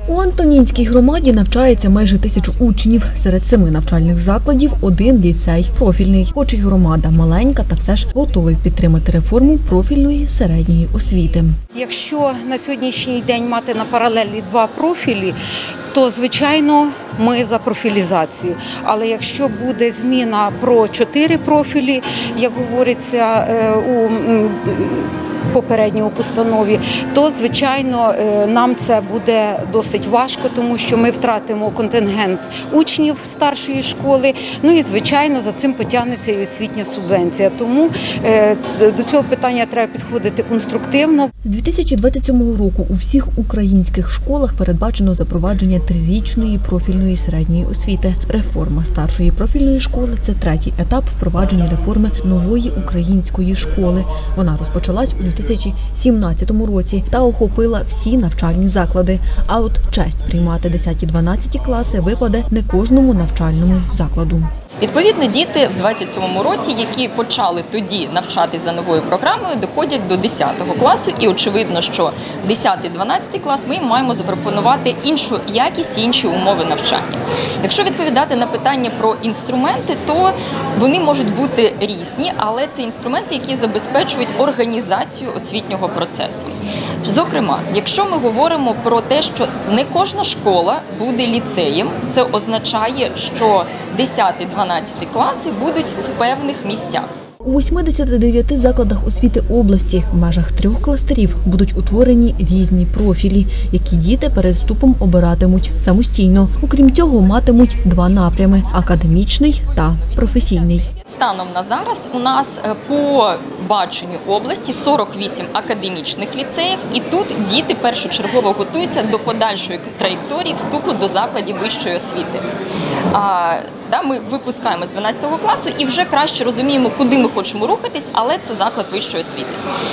У Антонінській громаді навчається майже 1000 учнів. Серед 7 навчальних закладів – 1 ліцей профільний. Хоч і громада маленька, та все ж готовий підтримати реформу профільної середньої освіти. Якщо на сьогоднішній день мати на паралелі 2 профілі, то, звичайно, ми за профілізацію. Але якщо буде зміна про 4 профілі, як говориться у попередньому постанові, то, звичайно, нам це буде досить важко, тому що ми втратимо контингент учнів старшої школи, ну і, звичайно, за цим потягнеться і освітня субвенція. Тому до цього питання треба підходити конструктивно. З 2027 року у всіх українських школах передбачено запровадження 3-річної профільної середньої освіти. Реформа старшої профільної школи – це 3-й етап впровадження реформи нової української школи. Вона розпочалась у 2017 році та охопила всі навчальні заклади. А от честь приймати 10-12 класи випаде не кожному навчальному закладу. Відповідно, діти в 27-му році, які почали тоді навчатись за новою програмою, доходять до 10 класу. І очевидно, що в 10-12 клас ми маємо запропонувати іншу якість і інші умови навчання. Якщо відповідати на питання про інструменти, то вони можуть бути різні, але це інструменти, які забезпечують організацію освітнього процесу. Зокрема, якщо ми говоримо про те, що не кожна школа буде ліцеєм, це означає, що 10-12 класи будуть в певних місцях. У 89 закладах освіти області в межах 3 кластерів будуть утворені різні профілі, які діти перед вступом обиратимуть самостійно. Окрім цього, матимуть 2 напрями – академічний та професійний. Станом на зараз у нас по баченню області 48 академічних ліцеїв, і тут діти першочергово готуються до подальшої траєкторії вступу до закладів вищої освіти. Ми випускаємо з 12 класу і вже краще розуміємо, куди ми хочемо рухатись, але це заклад вищої освіти.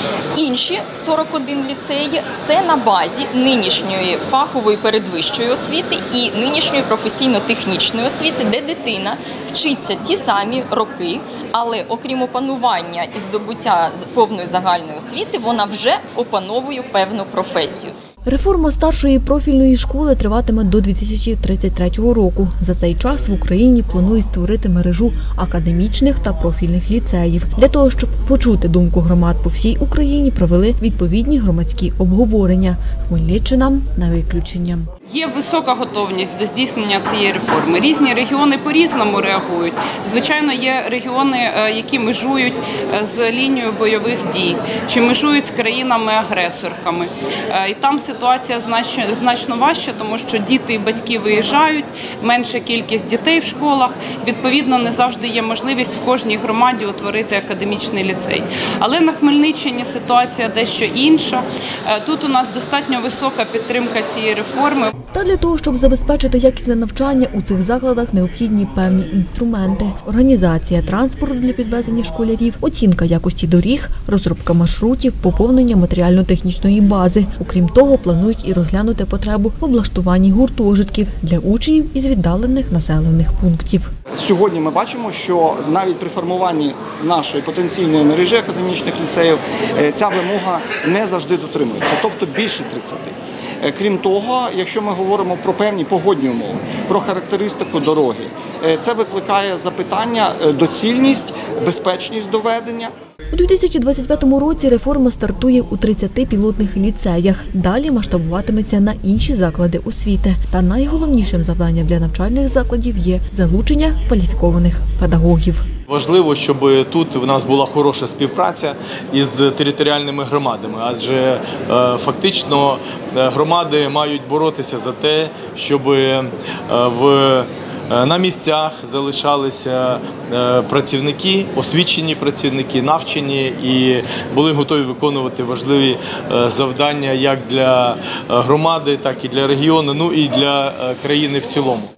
Інші 41 ліцеї – це на базі нинішньої фахової передвищої освіти і нинішньої професійно-технічної освіти, де дитина вчиться ті самі роки, але окрім опанування і здобуття повної загальної освіти, вона вже опановує певну професію. Реформа старшої профільної школи триватиме до 2033 року. За цей час в Україні планують створити мережу академічних та профільних ліцеїв. Для того, щоб почути думку громад по всій Україні, провели відповідні громадські обговорення. Хмельниччина не виключення. Є висока готовність до здійснення цієї реформи. Різні регіони по-різному реагують. Звичайно, є регіони, які межують з лінією бойових дій, чи межують з країнами-агресорками. І там ситуація значно важча, тому що діти і батьки виїжджають, менша кількість дітей в школах. Відповідно, не завжди є можливість в кожній громаді утворити академічний ліцей. Але на Хмельниччині ситуація дещо інша. Тут у нас достатньо висока підтримка цієї реформи. Та для того, щоб забезпечити якісне навчання, у цих закладах необхідні певні інструменти. Організація транспорту для підвезення школярів, оцінка якості доріг, розробка маршрутів, поповнення матеріально-технічної бази. Окрім того, планують і розглянути потребу в облаштуванні гуртожитків для учнів із віддалених населених пунктів. Сьогодні ми бачимо, що навіть при формуванні нашої потенційної мережі академічних ліцеїв ця вимога не завжди дотримується, тобто більше 30. Крім того, якщо ми говоримо про певні погодні умови, про характеристику дороги, це викликає запитання, доцільність, безпечність доведення. У 2025 році реформа стартує у 30 пілотних ліцеях. Далі масштабуватиметься на інші заклади освіти. Та найголовнішим завданням для навчальних закладів є залучення кваліфікованих педагогів. Важливо, щоб тут в нас була хороша співпраця із територіальними громадами, адже фактично громади мають боротися за те, щоб на місцях залишалися працівники, освічені працівники, навчені і були готові виконувати важливі завдання як для громади, так і для регіону, ну і для країни в цілому.